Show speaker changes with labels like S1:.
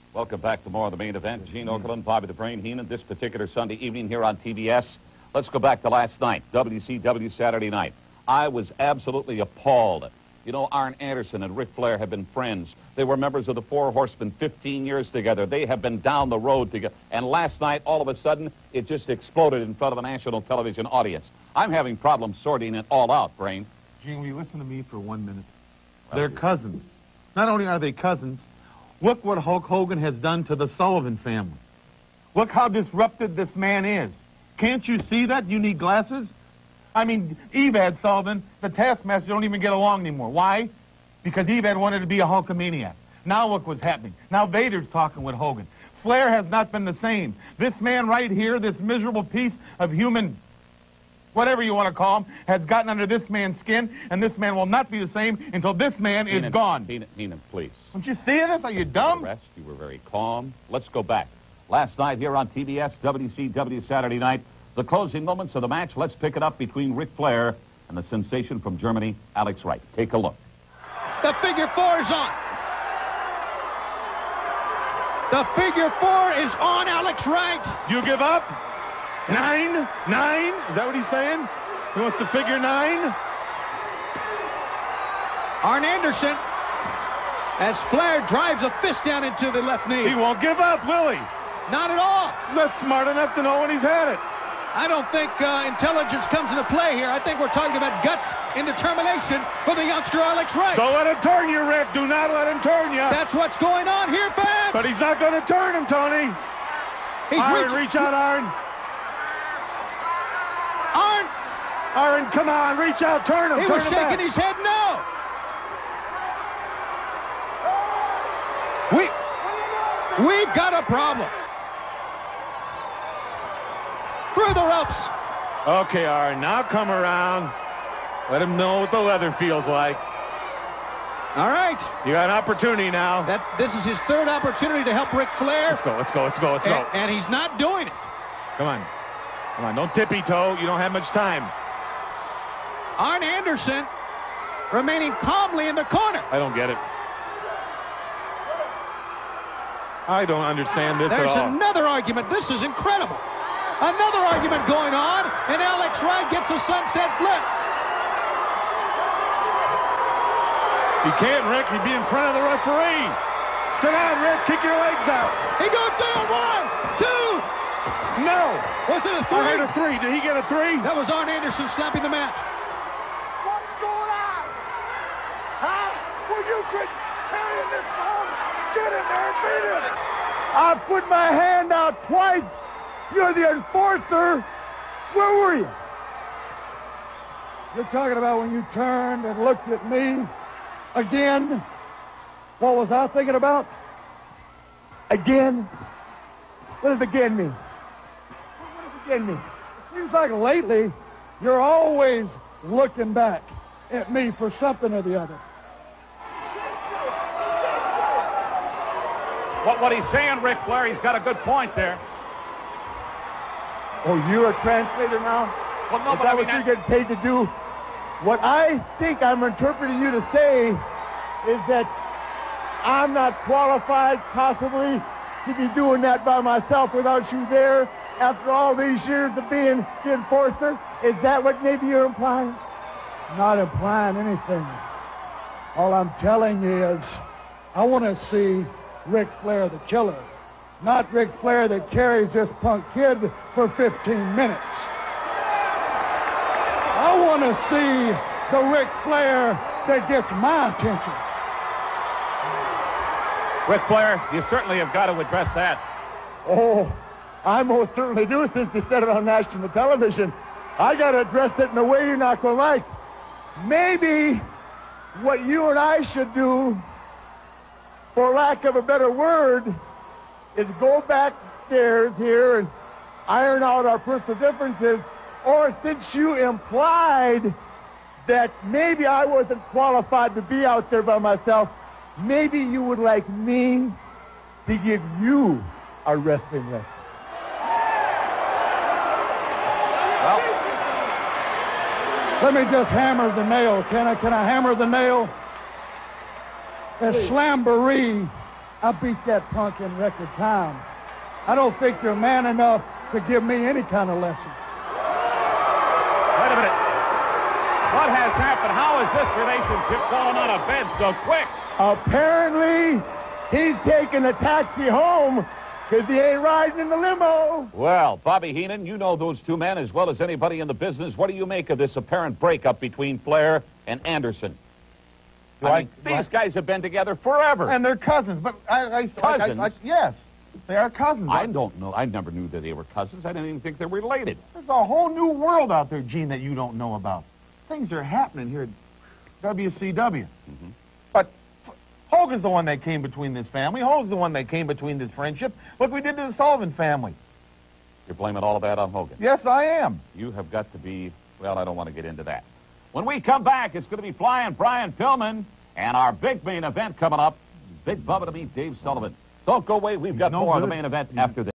S1: Welcome back to more of the main event. Gene Okerlund, Bobby the Brain Heenan, this particular Sunday evening here on TBS. Let's go back to last night, WCW Saturday night. I was absolutely appalled. You know, Arn Anderson and Ric Flair have been friends. They were members of the Four Horsemen 15 years together. They have been down the road together. And last night, all of a sudden, it just exploded in front of a national television audience. I'm having problems sorting it all out, Brain.
S2: Gene, will you listen to me for 1 minute? They're cousins. Not only are they cousins, look what Hulk Hogan has done to the Sullivan family. Look how disrupted this man is. Can't you see that? You need glasses? I mean, Evad Sullivan, the Taskmaster, don't even get along anymore. Why? Because Evad wanted to be a Hulkamaniac. Now look what's happening. Now Vader's talking with Hogan. Flair has not been the same. This man right here, this miserable piece of human, whatever you want to call him, has gotten under this man's skin, and this man will not be the same until this man is gone.
S1: Heenan, please.
S2: Don't you see this? Are you dumb?
S1: You were very calm. Let's go back. Last night here on TBS, WCW Saturday night, the closing moments of the match. Let's pick it up between Ric Flair and the sensation from Germany, Alex Wright. Take a look.
S3: The figure four is on. The figure four is on, Alex Wright.
S2: You give up? Nine? Is that what he's saying? He wants to figure 9?
S3: Arn Anderson, as Flair drives a fist down into the left knee.
S2: He won't give up, will he?
S3: Not at all.
S2: He's smart enough to know when he's had it.
S3: I don't think intelligence comes into play here. I think we're talking about guts and determination for the youngster Alex Wright.
S2: Don't let him turn you, Rick. Do not let him turn you.
S3: That's what's going on here, fans.
S2: But he's not going to turn him, Tony. Reach out, Arn. Arn, come on, reach out, turn him.
S3: He was shaking his head no. We've got a problem. Through the ropes.
S2: Okay, Arn, now come around. Let him know what the leather feels like.
S3: All right.
S2: You got an opportunity now.
S3: This is his third opportunity to help Ric Flair.
S2: Let's go.
S3: And he's not doing it.
S2: Come on, don't tippy-toe. You don't have much time.
S3: Arn Anderson remaining calmly in the corner.
S2: I don't get it. I don't understand this at all.
S3: There's another argument. This is incredible. Another argument going on, and Alex Wright gets a sunset flip.
S2: You can't, Rick. You'd be in front of the referee. Sit down, Rick. Kick your legs out.
S3: He goes down. 1, 2.
S2: No.
S3: Was it a 3?
S2: I heard a 3. Did he get a 3?
S3: That was Arn Anderson slapping the match.
S4: What's going on? Huh? Well, you could carry this ball. Get in there and beat him. I put my hand out twice. You're the enforcer. Where were you? You're talking about when you turned and looked at me again. What was I thinking about? Again? What does again mean? What does again mean? It seems like lately you're always looking back at me for something or the other.
S1: What he's saying, Ric Flair, he's got a good point there.
S4: Oh, you're a translator now?
S1: Well, no,
S4: is that what you're getting paid to do? What I think I'm interpreting you to say is that I'm not qualified, possibly, to be doing that by myself without you there after all these years of being the enforcer. Is that what maybe you're implying? Not implying anything. All I'm telling you is I want to see Ric Flair the killer. Not Ric Flair that carries this punk kid for 15 minutes. I want to see the Ric Flair that gets my attention.
S1: Ric Flair, you certainly have got to address that.
S4: Oh, I most certainly do since you said it on national television. I got to address it in a way you're not going to like. Maybe what you and I should do, for lack of a better word, is go backstairs here and iron out our personal differences, or since you implied that maybe I wasn't qualified to be out there by myself, maybe you would like me to give you a wrestling lesson.
S1: Well,
S4: let me just hammer the nail. Can I hammer the nail? That slamboree I beat that punk in record time. I don't think you're man enough to give me any kind of lesson.
S1: Wait a minute. What has happened? How has this relationship fallen on a bed so quick?
S4: Apparently, he's taking a taxi home because he ain't riding in the limo.
S1: Well, Bobby Heenan, you know those two men as well as anybody in the business. What do you make of this apparent breakup between Flair and Anderson? These guys have been together forever.
S2: And they're cousins. But
S1: Cousins?
S2: yes, they are cousins.
S1: I don't know. I never knew that they were cousins. I didn't even think they were related.
S2: There's a whole new world out there, Gene, that you don't know about. Things are happening here at WCW.
S1: Mm-hmm.
S2: But Hogan's the one that came between this family. Hogan's the one that came between this friendship. Look what we did to the Sullivan family.
S1: You're blaming all of that on Hogan.
S2: Yes, I am.
S1: You have got to be, well, I don't want to get into that. When we come back, it's going to be Flying Brian Pillman and our big main event coming up. Big Bubba to meet Dave Sullivan. Don't go away. We've got more of the main event after this.